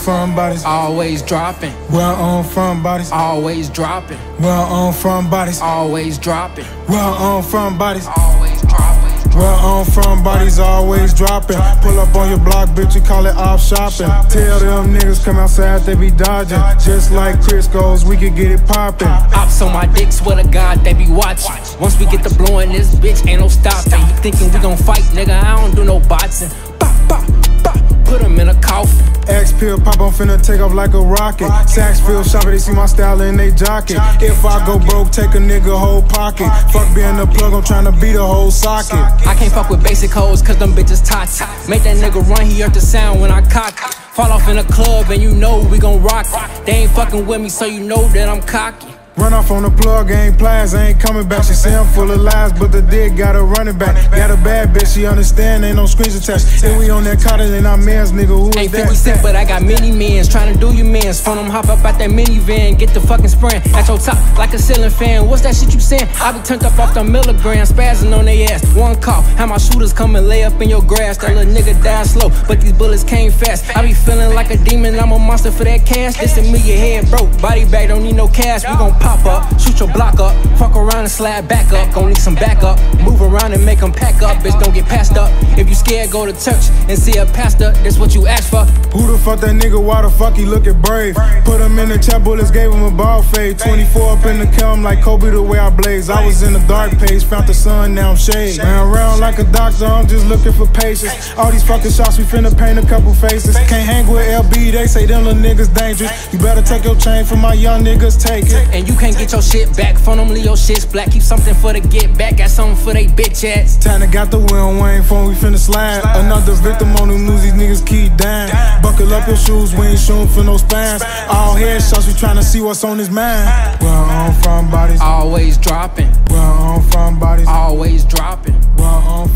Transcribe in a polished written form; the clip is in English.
from bodies, always dropping. Where I'm from bodies, Always dropping. where I'm from bodies, Always dropping. where I'm from bodies. Always dropping. Where I'm from, bodies always dropping. Pull up on your block, bitch, you call it off shopping. Tell them niggas come outside, they be dodging. Just like Chris goes, we could get it popping. Ops on my dick, swear to God, they be watching. Once we get to blowing this bitch, ain't no stopping. You thinking we gon' fight, nigga, I don't do no boxing. Bop, bop, bop, put him in a coffin. X-Pill pop, I'm finna take off like a rocket. Saxville shopper, they see my style and they jockey. If I go broke, take a nigga whole pocket. Fuck being the plug, I'm tryna beat a whole socket. I can't fuck with basic hoes, cause them bitches toxic. Make that nigga run, he heard the sound when I cock it. Fall off in a club and you know we gon' rock it. They ain't fucking with me, so you know that I'm cocky. Run off on the plug, ain't plies, ain't coming back. She say I'm full of lies, but the dick got her running back. Got a bad bitch, she understand, ain't no screens attached. If we on that cottage and I'm mans, nigga, who is Ain't that? 50 Cent, but I got many mans tryna do your mans. Phone them, hop up out that minivan, get the fucking spraying at your top like a ceiling fan. What's that shit you saying? I be turned up off the milligrams, spazzing on they ass. One call, how my shooters come and lay up in your grass. That little nigga die slow, but these bullets came fast. I be feeling like a demon, I'm a monster for that cash. Listen me, your head broke, body bag, don't need no cash. We gon' pop up, shoot your block up, fuck around and slide back up. Gon' need some backup, move around and make them pack up. Bitch, don't get passed up. If you scared, go to church and see a pastor. That's what you asked for. Who the fuck that nigga? Why the fuck he lookin' brave? Put him in the chat, bullets gave him a ball fade. 24 up in the kiln like Kobe the way I blaze. I was in the dark page, found the sun, now I'm shade. Ran around like a doctor, I'm just looking for patience. All these fucking shots, we finna paint a couple faces. Can't hang with LB, they say them little niggas dangerous. You better take your chain from my young niggas, take it. And you can't get your shit back from them, Leo shits black. Keep something for the get back, got something for they bitch ass. Tana got the wheel, Wayne phone, we finna slide. Another victim on the news, these niggas keep dying. Buckle up your shoes, we ain't shooting for no spans. All headshots, we tryna see what's on his mind. Where I'm from, bodies Always dropping. Where I'm from, bodies Always dropping. Where I'm